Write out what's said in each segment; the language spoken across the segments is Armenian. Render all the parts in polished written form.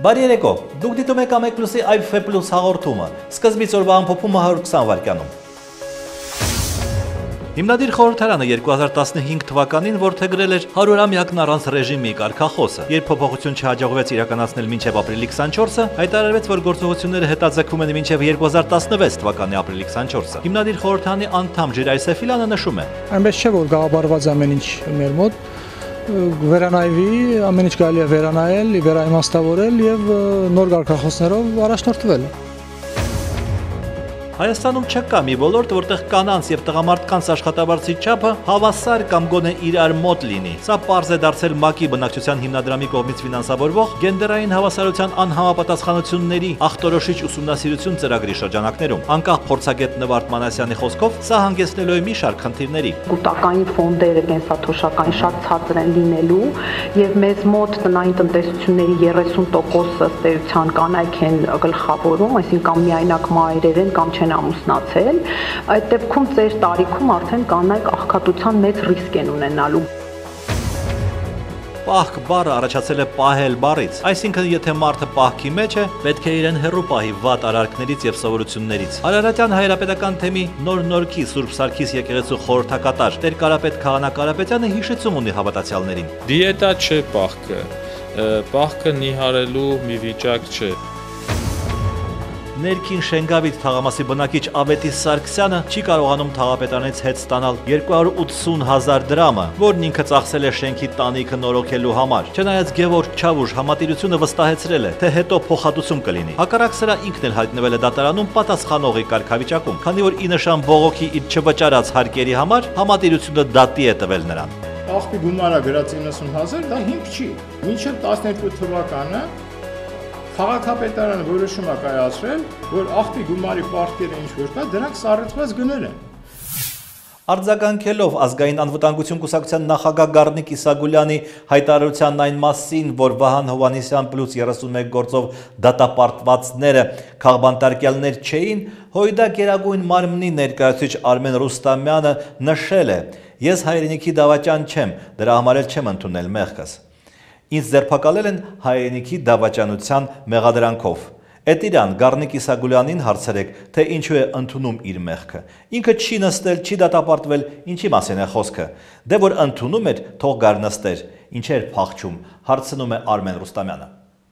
Բարի երեկո, դուք դիտում եք Ամեկ+-ի IFF+ հաղորդումը, սկզբից օրվա ամփոփումը 120 վայրկյանում։ Հիմնադիր խորհրդարանը 2015 թվականին որդեգրել էր 100-ամյակն առանց ռեժիմի կարգախոսը, երբ փոփոխություն չհաջողվեց իրականացնել մինչև ապրիլի 24-ը, հայտարարվեց, որ գործողությունները հետաձգվում են մինչև 2016 թվականի ապրիլի 24-ը։ Հիմնադիր խորհրդարանի անդամ Ժիրայր Սեֆիլյանը նշում է. Այնպես չէ, որ գաղափարված ամեն ինչ մեր մոտ վերանայվի, ամեն ինչ կարելի է վերանայել, վերաիմաստավորել եւ նոր կարգախոսներով առաջնորդվել։ Հայաստանում չկա մի ոլորտ, որտեղ կանանց եւ տղամարդկանց աշխատավարձի չափը հավասար կամ գոնե իրար մոտ լինի։ Սա պարզ է դարձել ՄԱԿ-ի բնակչության հիմնադրամի կողմից ֆինանսավորվող գենդերային հավասարության անհամապատասխանությունների ախտորոշիչ ուսումնասիրություն ծրագրի շրջանակներում։ Անկախ փորձագետ Նվարդ Մանասյանի խոսքով, սա հանգեցնելու է մի շարք խնդիրների։ Կուտակային ֆոնդերը կենսաթոշակային շատ ցածր են լինելու եւ մեզ մոտ տնային տնտեսությունների 30%-ը ըստ էության կանայք են գլխավորում, այսինքն միայնակ մայրեր են կամ ամուսնացել, այդ դեպքում ծեր տարիքում արդեն կանայք աղքատության մեծ ռիսկ են ունենալու։ Պահք բառը առաջացել է պահել բառից, այսինքն եթե մարդը պահքի մեջ է, պետք է իրեն հեռու պահի վատ արարքներից եւ սովորություններից։ Արարատյան հայրապետական թեմի նոր-նորքի Սուրբ Սարգիս եկեղեցու խորհրդակատար Տեր Կարապետ Քահանա Կարապետյանը հիշեցում ունի հավատացյալներին։ Դիետա չէ պահքը, պահքը նիհարելու մի վիճակ չէ։ Ներքին Շենգավիթ թաղամասի բնակիչ Ավետիս Սարգսյանը չի կարողանում թաղապետարանից հետ ստանալ 280,000 դրամը, որն ինքը ծախսել է շենքի տանիքը նորոգելու համար։ Չնայած Գևորգ Չավուշ համատիրությունը վստահեցրել է, թե հետո փոխհատուցում կլինի։ Հակառակ սրա ինքն էլ հայտնվել է դատարանում պատասխանողի կարգավիճակում, քանի որ ի նշան բողոքի իր չվճարած հարկերի համար համատիրությունը դատի է տվել նրան։ Աղբի գումարը գրած 90,000 դա հիմք չի։ Մինչև 12 թվականը քաղաքապետարանը որոշում է կայացրել, որ աղբի գումարի պարտքերը ինչ-որ կա, դրանք սառեցված գներ են։ Արձագանքելով ազգային անվտանգություն կուսակցության նախագահ Գառնիկ Իսագուլյանի հայտարարությանն այն մասին, որ Վահան Հովհաննիսյան +31 գործով դատապարտվածները քաղբանտարկյալներ չէին, ՀՅԴ Գերագույն մարմնի ներկայացուցիչ Արմեն Ռուստամյանը նշել է. «Ես հայրենիքի դավաճան չեմ, դրա համար էլ չեմ ընդունել մեղքս։ Ինձ ձերբակալել են հայրենիքի դավաճանության մեղադրանքով։ Էտիրան Գառնիկ Իսագուլյանին հարցրեք, թե ինչու է ընդունում իր մեղքը։ Ինքը չի նստել, չի դատապարտվել, ինչի մասին է խոսքը։ Դե որ ընդունում էր, թող գար նստեր, ինչեր փախչում», հարցնում է Արմեն Ռուստամյանը։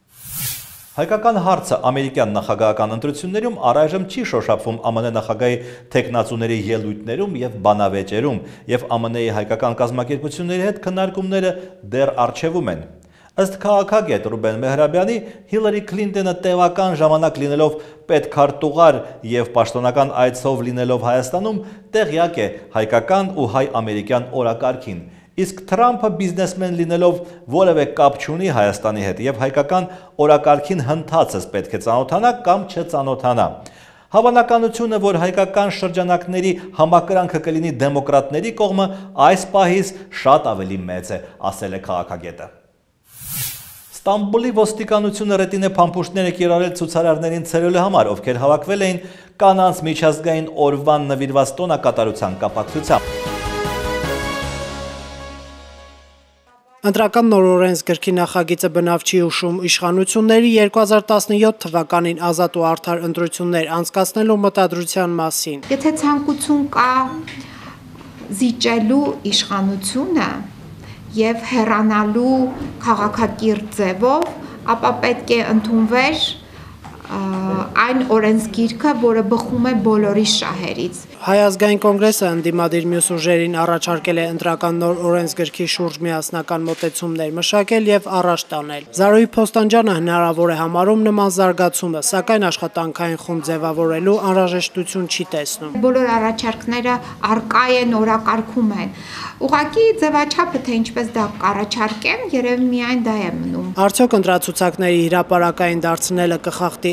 Հայկական հարցը ամերիկյան նախագահական ընտրություններում առայժմ չի շոշափվում ԱՄՆ նախագահի թեկնածուների ելույթներում եւ բանավեճերում, եւ ԱՄՆ-ի հայկական կազմակերպությունների հետ քննարկումները դեռ առջևում են։ Ըստ քաղաքագետ Ռուբեն Մեհրաբյանի, Հիլարի Քլինտոնը տևական ժամանակ լինելով պետքարտուղար եւ պաշտոնական այցով լինելով Հայաստանում, տեղյակ է հայկական ու հայ-ամերիկյան օրակարգին, իսկ Թրամփը բիզնեսմեն լինելով որևէ կապ չունի Հայաստանի հետ եւ հայկական օրակարգին հնդածս պետք է ծանոթանա կամ չծանոթանա։ Հավանականությունը, որ հայկական շրջանակների համակրանքը կլինի դեմոկրատների կողմը, այս պահից շատ ավելի մեծ է, ասել է քաղաքագետը։ Ստամբուլի ոստիկանությունը ռետինե փամփուշտներ է կիրառել ցուցարարներին ցերելու համար, ովքեր հավաքվել էին կանանց միջազգային օրվան նվիրված տոնակատարության կապակցությամբ։ Ընտրական նոր օրենսգրքի նախագիծը բնավ չի հուշում իշխանությունների 2017 թվականին ազատ ու արդար ընտրություններ անցկացնելու մտադրության մասին։ Եթե ցանկություն կա զիջելու իշխանությունը եւ հեռանալու քաղաքակիրթ ձևով, ապա պետք է ընդունվեր այն օրենսգիրքը, որը բխում է բոլորի շահերից։ Հայ ազգային կոնգրեսը ընդդիմադիր մյուս ուժերին առաջարկել է ընտրական նոր օրենսգրքի շուրջ միասնական մոտեցումներ մշակել եւ առաջ տանել։ Զարուհի Փոստանջյանը հնարավոր է համարում նման զարգացումը, սակայն աշխատանքային խումբ ձևավորելու անհրաժեշտություն չի տեսնում։ Բոլոր առաջարկները առկա են, օրակարգում են։ Ուղղակի ձևաչափը, թե ինչպես դա կառաջարկեն, երևի միայն դա է մնում։ Արդյոք ընտրացուցակների հրապարակային դարձնելը կխախտի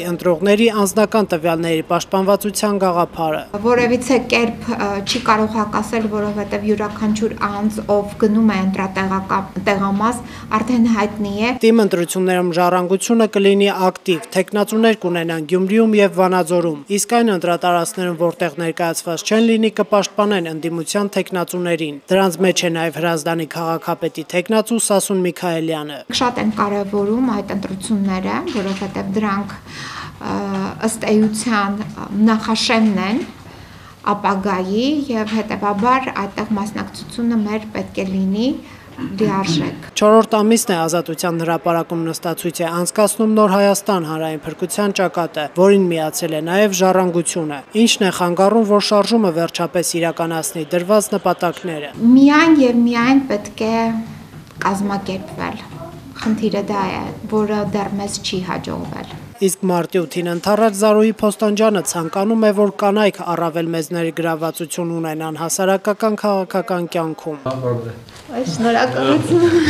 ընտրողների անձնական տվյալների պաշտպանվածության գաղափարը։ Որևիցե կերպ չի կարող հակասել, որովհետև յուրաքանչյուր անձ, ով գնում է ընտրատեղամաս, արդեն հայտնի է։ Թիմ ընտրություններում ժառանգությունը կլինի ակտիվ, թեկնածուներ կունենան Գյումրիում եւ Վանաձորում, իսկ այն ընտրատարածքներում, որտեղ ներկայացված չեն լինի, կպաշտպանեն ընդդիմության թեկնածուներին։ Դրանց մեջ է նաեւ Հրազդանի քաղաքապետի թեկնածու Սասուն Միքայելյանը։ Շատ են կարևորում այդ ընտրությունները, որովհետև դրանք ըստ էության նախաշեմն են ապագայի եւ հետեւաբար այդտեղ մասնակցությունը մեր պետք է լինի լիարժեք։ 4-րդ ամիսն է Ազատության հրապարակում նստածույց է անցկացնում Նոր Հայաստան հանրային փրկության ճակատը, որին միացել է նաև ժառանգությունը։ Ինչն է խանգարում, որ շարժումը վերջապես իրականացնի դրված նպատակները։ Միայն եւ միայն պետք է կազմակերպվել։ Խնդիրը դա է, որը դեռ մեզ չի հաջողվել։ Իսկ մարտի 8-ին ընթառաջ Զարուհի Փոստանջյանը ցանկանում է, որ կանայք առավել մեծ ներգրավվածություն ունենան հասարակական քաղաքական կյանքում։ Շնորհակալություն։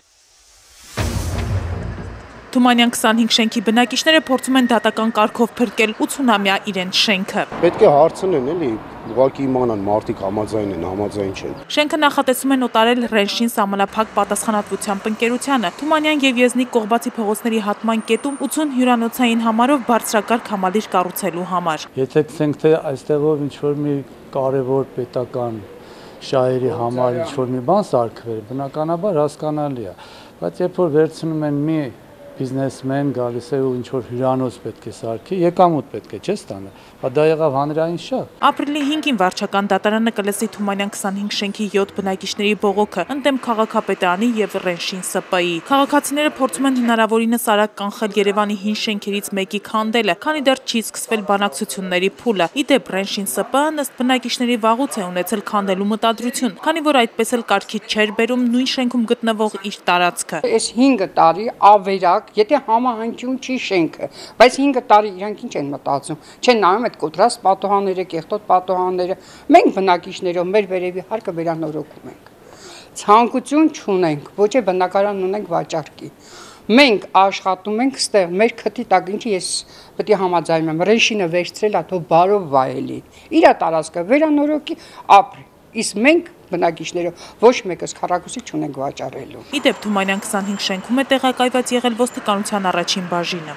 Թումանյան 25 շենքի բնակիչները փորձում են դատական կարգով փրկել 80-ամյա իրենց շենքը։ Պետք է հարցնեն, էլի, ուղղակի իմանան մարդիկ համաձայն են, համաձայն չեն։ Շենքը նախատեսում են օտարել Ռենշին սահմանափակ պատասխանատվությամբ ընկերությանը։ Թումանյան եւ Եզնիկ Կողբացի փողոցների հատման կետում 80 հյուրանոցային համարով բարձրակարգ համալիր կառուցելու համար։ Եթե ցենք թե այստեղով ինչ որ մի կարևոր պետական շահերի համար ինչ որ մի բան սարքվել, բնականաբար հասկանալի է, բայց երբ որ վերցնում են մի բիզնեսմեն գալիս է ու ինչ որ հյուրանոց պետք է սարքի, եկամուտ պետք է չէ ստանա, բայց դա եղավ հանրային շահ։ Ապրիլի 5-ին վարչական դատարանը կլսի Թումանյան 25 շենքի 7 բնակիչների բողոքը ընդդեմ քաղաքապետարանի եւ Ռենշին ՍՊ-ի։ Քաղաքացիները փորձում են հնարավորինս արագ կանխել Երևանի հին շենքերից մեկի քանդելը, քանի դեռ չի սկսվել բանակցությունների փուլը։ Իդեպ Ռենշին ՍՊ-ն ըստ բնակիչների վաղուց է ունեցել քանդելու մտադրություն, քանի որ այդպես էլ կարգի չէր բերում նույն շենքում գտնվող իր տարածքը։ Այս 5 տարի ավերակ, եթե համահանջում չի շենքը, բայց 5 տարի իրանք ինչ են մտածում, չեն նայում այդ կոտրած պատոհանները, կեղտոտ պատոհանները, մենք բնակիչներով մեր վերևի հարկը վերանորոգում ենք։ Ցանկություն չունենք, ոչ է բնակարան ունենք վաճառքի։ Մենք աշխատում ենք ստեղ, մեր քթի տակ, ինչի ես պետք է համաձայնում եմ, Ռենշինը վերցրել ա թող բարով վայելի, իր տարածքը վերանորոգի, ապրի, իսկ մենք բնակիչներով ոչ մեկս քառակուսի չունենք վաճառելու։ Իդեպ Թումանյան 25 շենքում է տեղակայված եղել ոստիկանության առաջին բաժինը։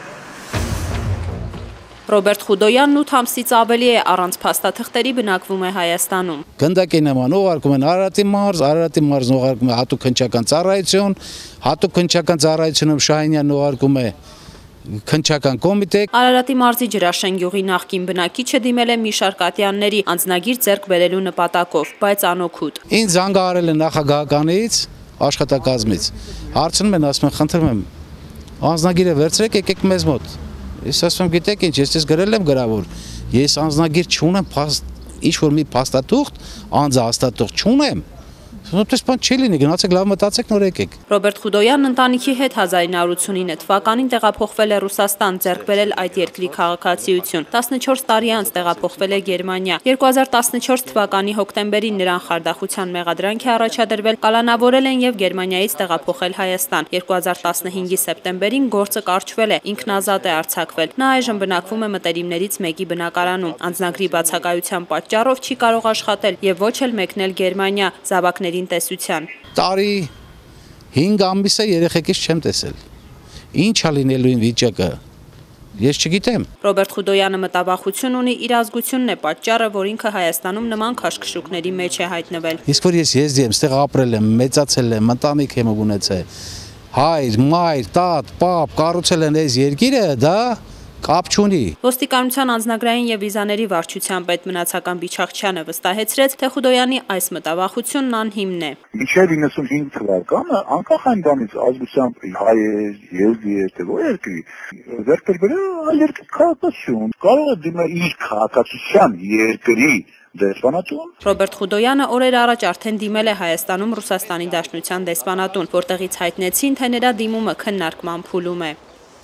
Ռոբերտ Խուդոյանն 8 ամսից ավելի է առանց փաստաթղթերի բնակվում է Հայաստանում։ Գնդակի նման ուղարկում են Արարատի մարզ ուղարկում է հատուկ քննչական ծառայություն, հատուկ քննչական ծառայությունում Շահինյանն ուղարկում է քննչական կոմիտե։ Արարատի մարզի Ջրաշեն գյուղի նախկին բնակիչը դիմել է մի շարք ատյանների անձնագիր ձեռք բերելու նպատակով, բայց անօգուտ։ Ինձ զանգահարել են նախագահականից, աշխատակազմից։ Հարցնում են, ասում են, խնդրում եմ, անձնագիրը վերցրեք, եկեք մեզ մոտ։ Ես ասում եմ, գիտեք ինչ, ես գրել եմ գրավոր, ես անձնագիր չունեմ, ինչ որ մի փաստաթուղթ, անձահաստատող չունեմ։ Ոնց բան չի լինի, գնացեք լավ մտածեք, նոր եկեք։ Ռոբերտ Խուդոյանն ընտանիքի հետ 1989 թվականին տեղափոխվել է Ռուսաստան, ձեռք բերել այդ երկրի քաղաքացիություն։ 14 տարի անց տեղափոխվել է Գերմանիա։ 2014 թվականի հոկտեմբերին նրան խարդախության մեղադրանք է առաջադրվել, կալանավորել են եւ Գերմանիայից տեղափոխել Հայաստան։ 2015-ի սեպտեմբերին գործը կարճվել է, ինքն ազատ է արձակվել։ Նա այժմ բնակվում է մտերիմներից մեկի բնակարանում։ Անձնագրի բացակայության պատճառով չի կարող աշխատել եւ ոչ էլ մեկնել Գերմանիա զավակների տեսության։ Տարի 5 ամիս է երեխեքից չեմ տեսել։ Ինչ է լինելու իմ վիճակը։ Ես չգիտեմ։ Ռոբերտ Խուդոյանը մտավախություն ունի, իր ազգությունն է պատճառը, որ ինքը Հայաստանում նման քաշքշուկների մեջ է հայտնվել։ Իսկ որ ես եզդի եմ, ստեղ ապրել եմ, մեծացել եմ, ընտանիք եմ ունեցել։ Հայր, մայր, տատ, պապ, կառուցել են այս երկիրը, դա կապ չունի։ Ոստիկանության անձնագրային եւ վիզաների վարչության պետ Մնացական Բիչախչյանը վստահեցրեց, թե Խուդոյանի այս մտավախությունն անհիմն է։ Մինչև 95 թվականը անկախ այն բանից ազգությամբ հայ է, եզդի է, թե ոչ երկրի, վերջերբերը այլ երկրի քաղաքացիություն կարող է դիմել իր քաղաքացիության երկրի դեսպանատուն։ Ռոբերտ Խուդոյանը օրեր առաջ արդեն դիմել է Հայաստանում Ռուսաստանի Դաշնության դեսպանատուն, որտեղից հայտնեցին, թե նրա դիմումը քննարկման փուլում է։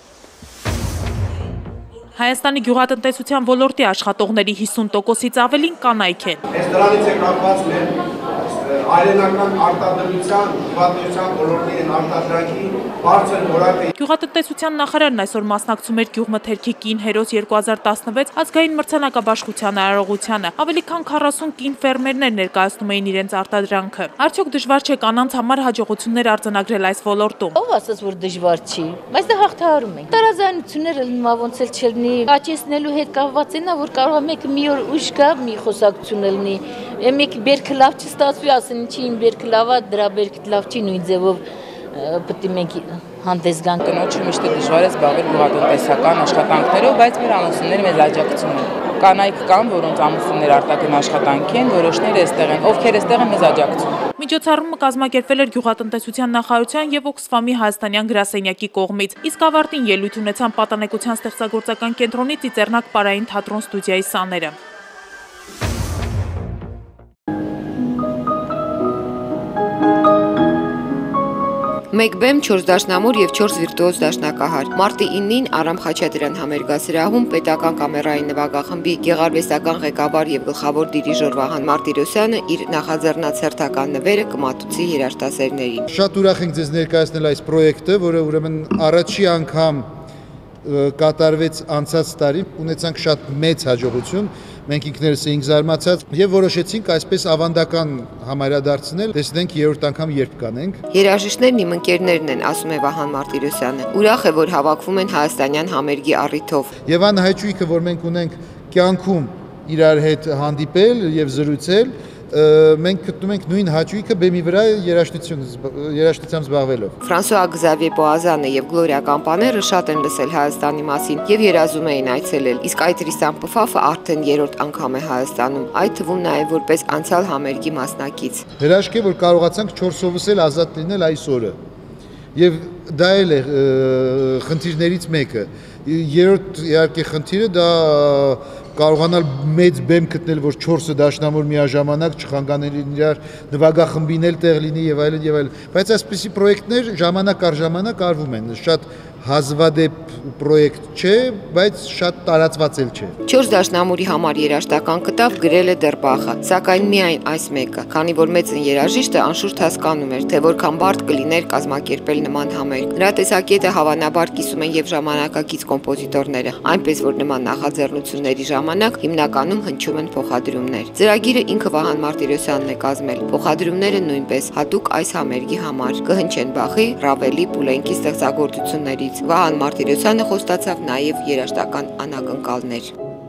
Հայաստանի գյուղատնտեսության ոլորտի աշխատողների 50%-ից ավելին կանայք են։ Այս դրանից է կապված մեր Հայրենական արտադրության, գյուղատնտեսության ոլորտի արտադրանքի բարձր որակը։ Գյուղատնտեսության նախարարն այսօր մասնակցում էր գյուղմթերքի կին հերոս 2016 ազգային մրցանակաբաշխության արարողությանը։ Ավելի քան 40 կին ֆերմերներ ներկայացնում էին իրենց արտադրանքը։ Արդյոք դժվար չէ կանանց համար հաջողություններ արձանագրել այս ոլորտում։ Ով ասաց, որ դժվար չի, բայց դա հաղթահարում ենք։ Տարաձայնությունները ոնց էլ չլինի, աճեցնելու հետ կապված է նա, որ կարող է մեկը մի օր ուշ գա, մի խոսակցություն լինի, մեկի բերքը լավ չստացվի, ասեն ինչի իմ բերքը լավ է, դրա բերքը լավ չի, նույն ձևով պետք է մենք հանդես գանք։ Կնոջը միշտ դժվար է զբաղվել գյուղատնտեսական աշխատանքներով, բայց մեր ամուսինները մեզ աջակցում են։ Կանայք կան, որոնց ամուսինները արտաքին աշխատանքի են, որոշները այստեղ են, ովքեր այստեղ են մեզ աջակցում։ Միջոցառումը կազմակերպվել էր Գյուղատնտեսության նախարարության եւ Օքսֆամի հայաստանյան գրասենյակի կողմից։ Իսկ ավարտին ելույթ ունեցան Պատանեկության ստեղծագործական կենտրոնի Ծիծեռնակ պարային թատրոն ստուդիայի սաները։ Մեկ բեմ, 4 դաշնամուր և 4 վիրտուոզ դաշնակահար։ Մարտի 9-ին Արամ Խաչատրյան համերգասրահում պետական կամերային նվագախմբի գեղարվեստական ղեկավար և գլխավոր դիրիժոր Վահան Մարտիրոսյանը իր նախաձեռնած հերթական նվերը կմատուցի երաժշտասերներին։ Շատ ուրախ ենք ձեզ ներկայացնել այս պրոյեկտը, որը ուրեմն առաջի անգամ կատարվեց անցած տարի, ունեցանք շատ մեծ հաջողություն, մենք ինքներս էինք զարմացած եւ որոշեցինք այսպես ավանդական համարադարձնել, տեսնենք երրորդ անգամ երբ կանենք։ Երաժիշտներն իմ ընկերներն են, ասում է Վահան Մարտիրոսյանը։ Ուրախ է, որ հավաքվում են հայաստանյան համերգի առիթով։ Եվ անհաճույքը, որ մենք ունենք կյանքում իրար հետ հանդիպել եւ զրուցել, մենք գտնում ենք նույն հաճույքը բեմի վրա երաժշտությամբ զբաղվելով։ Ֆրանսուଆ Գզավիե Պոազանը եւ Գլորիա Կամպաները շատ են լսել Հայաստանի մասին եւ երազում էին այցելել, իսկ այդ Ռիստան Պֆաֆը արդեն երրորդ անգամ է Հայաստանում, այդ թվում նաեւ որպես անցյալ համերգի մասնակից։ Հրաշք է, որ կարողացանք 4-ովս էլ ազատ լինել այս օրը։ Եվ դա էլ է խնդիրներից մեկը։ Երրորդ իհարկե խնդիրը դա կարողանալ մեծ բեմ գտնել, որ 4 դաշնամուր միաժամանակ չխանգանել իրար, նվագախմբին էլ տեղ լինի եւ այլն եւ այլն։ Բայց այսպիսի պրոյեկտներ ժամանակ առ ժամանակ արվում են։ Շատ հազվադեպ պրոյեկտ չէ, բայց շատ տարածված էլ չէ։ 4 դաշնամուրի համար երաժշտական կտավ գրել է Դրբախը, սակայն միայն այս մեկը, քանի որ մեծն երաժիշտը անշուշտ հասկանում էր, թե որքան բարդ կլիներ կազմակերպել նման համերգ։ Նրա տեսակետը հավանաբար կիսում են եւ ժամանակակից կոմպոզիտորները, այնպես որ նման նախաձեռնությունների ժամանակ հիմնականում հնչում են փոխադրումներ։ Ծրագիրը ինքը Վահան Մարտիրոսյանն է կազմել։ Փոխադրումները նույնպես հատուկ այս համերգի համար կհնչեն Բախի, Ռավելի, Պուլենկի ստեղծագործություններից։ Վահան Մարտիրոսյանը խոստացավ նաև երաժշտական անակնկալներ։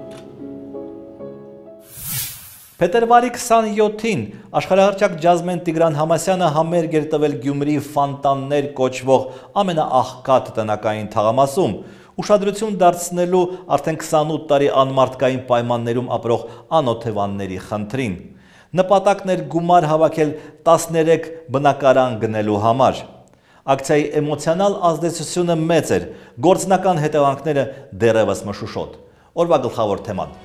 Փետրվարի 27-ին աշխարհահռչակ ջազմեն Տիգրան Համասյանը համերգ էր տվել Գյումրի Ֆանտաններ կոչվող ամենաաղքատ տնակային թաղամասում, ուշադրություն դարձնելու արդեն 28 տարի անմարդկային պայմաններում ապրող անօթևանների խնդրին։ Նպատակն էր գումար հավաքել 13 բնակարան գնելու համար։ Ակցիայի էմոցիոնալ ազդեցությունը մեծ էր, գործնական հետևանքները դեռևս մշուշոտ։ Օրվա գլխավոր թեման։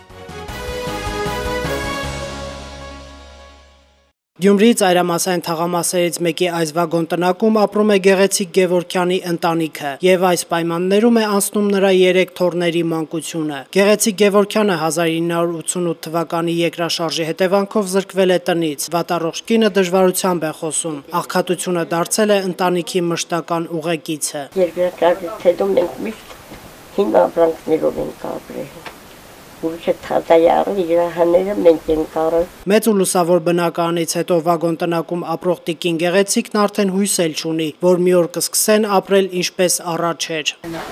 Գյումրիի ծայրամասային թաղամասերից մեկի այս վագոն տնակում ապրում է Գեղեցիկ Գևորգյանի ընտանիքը եւ այս պայմաններում է անցնում նրա 3 թոռների մանկությունը։ Գեղեցիկ Գևորգյանը 1988 թվականի երկրաշարժի հետևանքով զրկվել է տնից։ Վատառողջ կինը դժվարությամբ է խոսում։ Աղքատությունը դարձել է ընտանիքի մշտական ուղեկիցը։ Երկրաշարժից հետո մենք միշտ հին ապրանքներով ենք ապրել։ Մեծ ու լուսավոր բնակարանից հետո վագոն տնակում ապրող տիկին Գեղեցիկն արդեն հույս էլ չունի, որ մի օր կսկսեն ապրել ինչպես առաջ էր։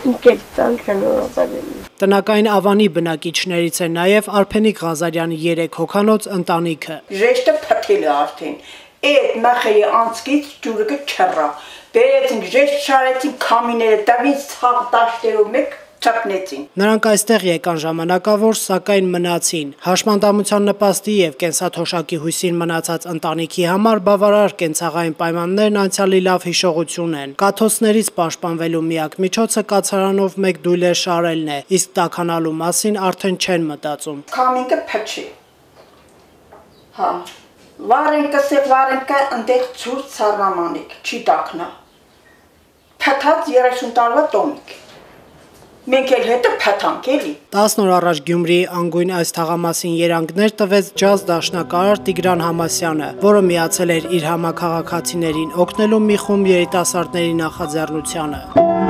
Տնակային ավանի բնակիչներից է նաև Արփենիկ Ղազարյանի 3 հոգանոց ընտանիքը։ Ժեշտը փթել է արդեն։ Այդ նախերի անցքից ջուրը չռա։ Բերեցին ժեշտ շարեցին քամիները, տավին ցաղ դաշտերով մեկ Նրանք այստեղ եկան ժամանակավոր, սակայն մնացին։ Հաշմանդամության նպաստի եւ կենսաթոշակի հույսին մնացած ընտանիքի համար բավարար կենցաղային պայմաններն անցյալի լավ հիշողություն են։ Կաթոցներից պաշտպանվելու միակ միջոցը կացարանով մեկ դույլեր շարելն է, իսկ տաքանալու մասին արդեն չեն մտածում։ Քամինը փչի։ Հա։ Վարենկը ընդեղ ցուրտ սառնամանիկ, չի տակնա։ Փաթած 30 տարվա տոմիկ։ Մենք էլ հետը փաթանք էլի։ 10 օր առաջ Գյումրիի անգույն այս թաղամասին երանգներ տվեց ջազ դաշնակահար Տիգրան Համասյանը, որը միացել էր իր համաքաղաքացիներին օգնելու մի խումբ երիտասարդների նախաձեռնությանը։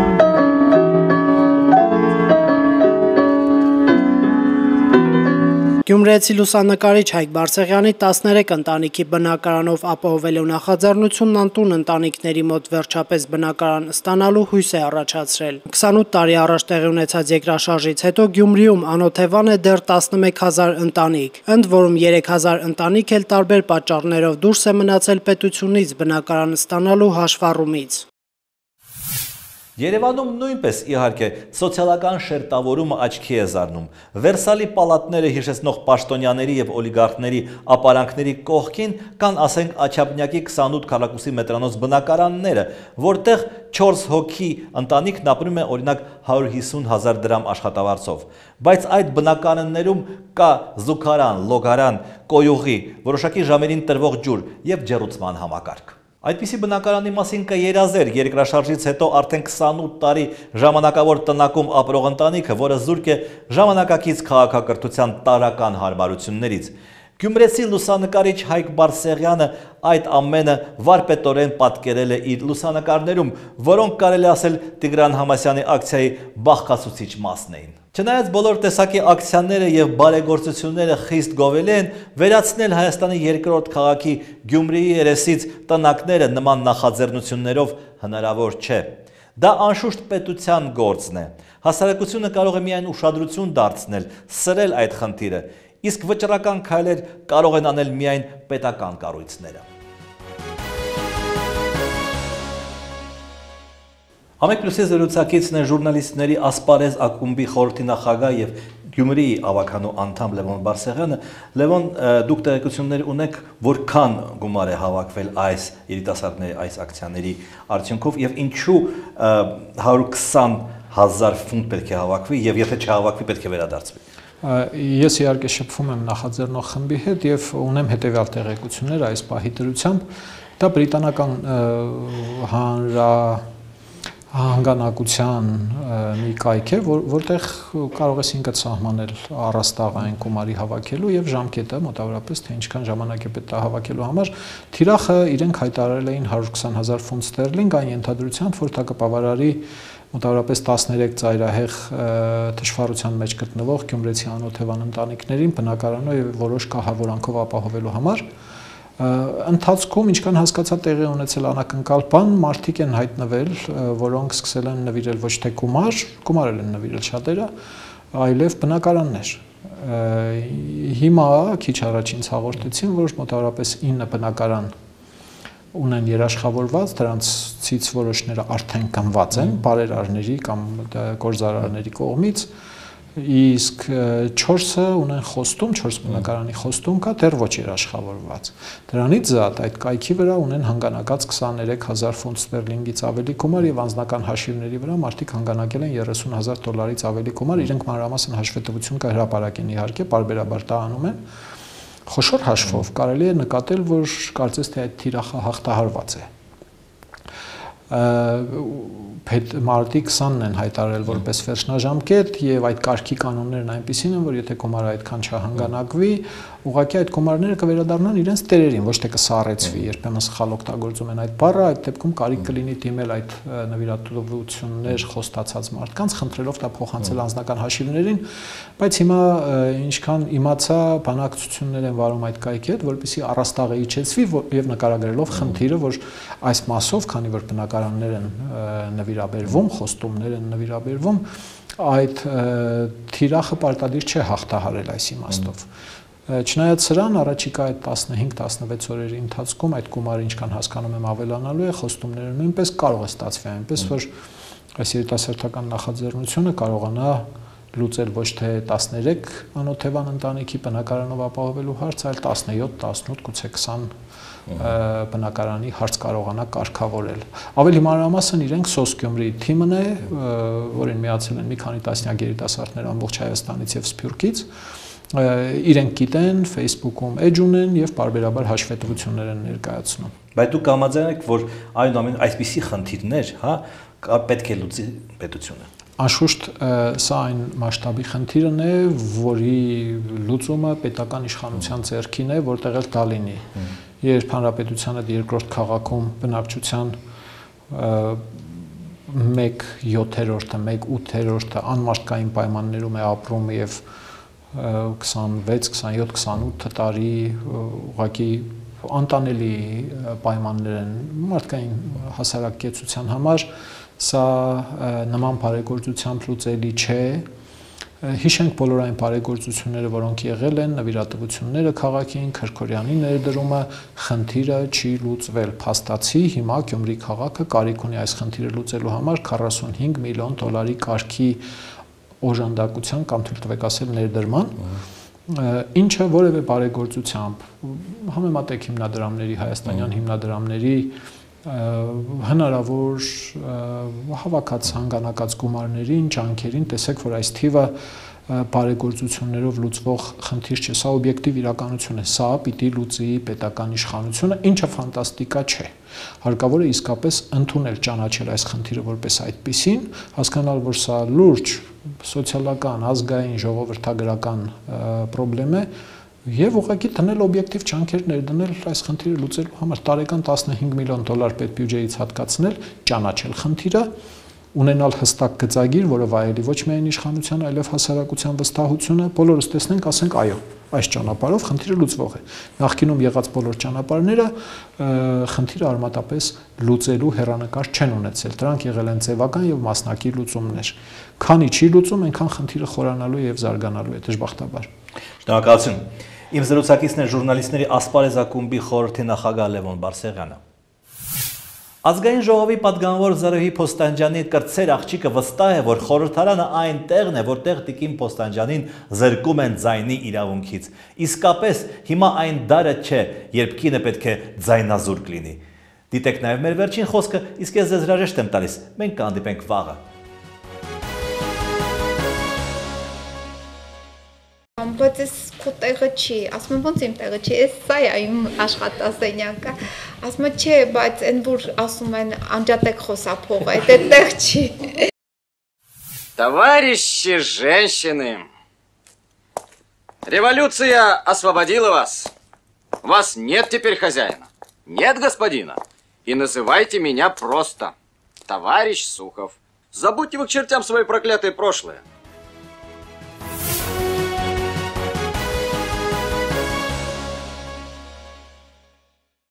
Գյումրեցի լուսանկարիչ Հայկ Բարսեղյանի 13 ընտանիքի բնակարանով ապահովելու նախաձեռնությունն անտուն ընտանիքների մոտ վերջապես բնակարան ստանալու հույս է առաջացրել։ 28 տարի առաջ տեղի ունեցած երկրաշարժից հետո Գյումրիում անօթևան է դեռ 11000 ընտանիք, ընդ որում 3000 ընտանիք էլ տարբեր պատճառներով դուրս է մնացել պետությունից բնակարան ստանալու հաշվառումից։ Երևանում նույնպես իհարկե սոցիալական շերտավորումը աչքի է զարնում։ Վերսալի պալատները հիշեցնող պաշտոնյաների եւ օլիգարխների ապարանքների կողքին կան, ասենք, Աչափնյակի 28 քառակուսի մետրանոց բնակարանները, որտեղ 4 հոգի ընտանիքն ապրում է օրինակ 150,000 դրամ աշխատավարձով։ Բայց այդ բնակարաններում կա զուգարան, լոգարան, կոյուղի, որոշակի ժամերին տրվող ջուր եւ ջեռուցման համակարգ։ Այդպիսի բնակարանի մասին կերազեր երկրաշարժից հետո արդեն 28 տարի ժամանակավոր տնակում ապրող ընտանիքը, որը զուրկ է ժամանակակից քաղաքակրթության տարրական հարմարություններից։ Գյումրեցի լուսանկարիչ Հայկ Բարսեղյանը այդ ամենը վարպետորեն պատկերել է իր լուսանկարներում, որոնք կարելի ասել Տիգրան Համասյանի ակցիայի բաղկացուցիչ մասն էին։ Չնայած բոլոր տեսակի ակցիաները եւ բարեգործությունները խիստ գովելի են, վերացնել Հայաստանի երկրորդ քաղաքի Գյումրիի երեսից տնակները նման նախաձեռնություններով հնարավոր չէ։ Դա անշուշտ պետության գործն է։ Հասարակությունը կարող է միայն ուշադրություն դարձնել, սրել այդ խնդիրը, իսկ վճռական քայլեր կարող են անել միայն պետական կառույցները։ Համեկ պլյուսի զրուցակիցն է ժուրնալիստների ասպարեզ ակումբի խորհրդի նախագահ եւ Գյումրիի ավականու անդամ Լևոն Բարսեղյանը։ Լևոն, դուք տեղեկություններ ունեք, որքան գումար է հավաքվել այս երիտասարդների այս ակցիաների արդյունքով եւ ինչու 120,000 ֆունտ պետք է հավաքվի եւ եթե չհավաքվի պետք է վերադարձվի։ Ես իհարկե շփվում եմ նախաձեռնող խմբի հետ եւ ունեմ հետեւյալ տեղեկություններ այս պահի դրությամբ։ Դա բրիտանական հանգանակության մի կայք է, որտեղ կարող ես ինքդ սահմանել առաստաղային գումարի հավաքելու եւ ժամկետը մոտավորապես թե ինչքան ժամանակ է պետք է հավաքելու համար։ Թիրախը իրենք հայտարարել էին 120,000 ֆունտ ստերլինգ, այն ենթադրությամբ, որ թագապավարարի մոտավորապես 13 ծայրահեղ թշվառության մեջ գտնվող գյումրեցի անօթևան ընտանիքներին բնակարանով եւ որոշ կահավորանքով ապահովելու համար։ Ընթացքում, ինչքան հասկացա, տեղի ունեցել անակնկալ բան, մարդիկ են հայտնվել, որոնք սկսել են նվիրել ոչ թե գումար են նվիրել շատերը, այլև բնակարաններ։ Հիմա քիչ առաջ ինձ հաղորդեցին, որ մոտավորապես 9 բնակարան ունեն երաշխավորված, դրանցից որոշները արդեն կնված են բարերարների կամ գործարարների կողմից, իսկ 4-ը ունեն խոստում, 4 բնակարանի խոստում կա, դեռ ոչ երաշխավորված։ Դրանից զատ այդ կայքի վրա ունեն հանգանակած 23,000 ֆունտ ստերլինգից ավելի գումար եւ անձնական հաշիվների վրա մարդիկ հանգանակել են $30,000-ից ավելի գումար, իրենք մանրամասն հաշվետվություն կհրապարակեն իհարկե, պարբերաբար դա անում են։ Խոշոր հաշվով կարելի է նկատել, որ կարծես թե այդ թիրախը հաղթահարված է։ Մարտի 20-ն են հայտարարել որպես վերջնաժամկետ եւ այդ կարգի կանոններն այնպիսին են, որ եթե գումարը այդքան չհանգանակվի, ուղղակի այդ գումարները կվերադառնան իրենց տերերին, ոչ թե կսառեցվի, երբեմն սխալ օգտագործում են այդ բառը, այդ դեպքում կարիք կլինի դիմել այդ նվիրատվություններ խոստացած մարդկանց, խնդրելով դա փոխանցել անձնական հաշիվներին, բայց հիմա ինչքան իմացա, բանակցություններ են վարում այդ կայքի հետ, որպեսզի առաստաղը իջեցվի եւ նկարագրելով խնդիրը, որ այս մասով, քանի որ բնակարաններ են նվիրաբերվում, խոստումներ են նվիրաբերվում, այդ թիրախը պարտադիր չէ հաղթահարել այս իմաստով։ Չնայած սրան, առաջիկա այդ 15-16 օրերի ընթացքում այդ գումարը ինչքան հասկանում եմ ավելանալու է, խոստումները նույնպես կարող է ստացվի այնպես, որ այս երիտասարդական նախաձեռնությունը կարողանա լուծել ոչ թե 13 անօթևան ընտանիքի բնակարանով ապահովելու հարց, այլ 17, 18, գուցե 20 բնակարանի հարց կարողանա կարգավորել։ Ավելի մանրամասն իրենք SOS Գյումրիի թիմն է, որին միացել են մի քանի տասնյակ երիտասարդներ ամբողջ Հայաստանից եւ Սփյուռքից։ Իրենք գիտեն, Facebook-ում էջ ունեն եւ պարբերաբար հաշվետվություններ են ներկայացնում։ Բայց դուք կհամաձայնեք, որ այնուամենայնիվ այսպիսի խնդիրներ, հա, պետք է լուծի պետությունը։ Անշուշտ սա այն մասշտաբի խնդիրն է, որի լուծումը պետական իշխանության ձեռքին է, որտեղ էլ դա լինի։ Երբ հանրապետությանը երկրորդ քաղաքում բնակչության 1/7-ը, 1/8-ը անմարդկային պայմաններում է ապրում եւ 26, 27, 28 տարի ուղղակի անտանելի պայմաններ են մարդկային հասարակեցության համար, սա նման բարեգործությամբ լուծելի չէ։ Հիշենք բոլոր այն բարեգործությունները, որոնք եղել են, նվիրատվությունները քաղաքին, Քրքորյանի ներդրումը, խնդիրը չի լուծվել։ Փաստացի հիմա Գյումրի քաղաքը կարիք ունի այս խնդիրը լուծելու համար 45 միլիոն դոլարի կարգի օժանդակության կամ թույլ տվեք ասել ներդրման, ինչը որևէ բարեգործությամբ համեմատեք հիմնադրամների, հայաստանյան հիմնադրամների հնարավոր հավաքած հանգանակած գումարներին, ջանքերին, տեսեք, որ այս թիվը բարեգործություններով լուծվող խնդիր չէ, սա օբյեկտիվ իրականություն է, սա պիտի լուծի պետական իշխանությունը, ինչը ֆանտաստիկա չէ։ Հարկավոր է իսկապես ընդունել, ճանաչել այս խնդիրը որպես այդպիսին, հասկանալ, որ սա լուրջ սոցիալական, ազգային, ժողովրդագրական խնդրեմ է եւ ուղղակի դնել օբյեկտիվ ջանքեր ներդնել այս խնդիրը լուծելու համար, տարեկան 15 միլիոն դոլար պետբյուջեից հատկացնել, ճանաչել խնդիրը, ունենալ հստակ գծագիր, որը վայելի ոչ միայն իշխանության, այլև հասարակության վստահությունը, բոլորս տեսնենք, ասենք, այո, այս ճանապարհով խնդիրը լուծվող է։ Նախկինում եղած բոլոր ճանապարհները խնդիրը արմատապես լուծելու հեռանկար չեն ունեցել։ Դրանք եղել են ձևական եւ մասնակի լուծումներ։ Քանի չի լուծում, այնքան խնդիրը խորանալու եւ զարգանալու է դժբախտաբար։ Շնորհակալություն։ Իմ զրուցակիցն է ժուրնալիստների ասպարեզ ակումբի խորհրդի նախագահ Լևոն Բարսեղյանը։ Ազգային ժողովի պատգամավոր Զարուհի Փոստանջյանի կրտսեր աղջիկը վստահ է, որ խորհրդարանը այն տեղն է, որտեղ տիկին Փոստանջյանին զրկում են ձայնի իրավունքից։ Իսկապես հիմա այն դարը չէ, երբ կինը պետք է ձայնազուրկ լինի։ Դիտեք նաև մեր վերջին խոսքը, իսկ ես ձեզ հրաժեշտ եմ տալիս։ Մենք կհանդիպենք վաղը։ Բայց ես քո տեղը չի, ասում եմ ոնց իմ տեղը չի, ես սա է իմ աշխատասենյակը, ասում եմ չէ, բայց այն որ ասում են անջատեք խոսափողը, այդ տեղ չի։ Товарищи женщины, революция освободила вас. У вас нет теперь хозяина, нет господина. И называйте меня просто товарищ Сухов. Забудьте вы к чертям свои проклятые прошлое.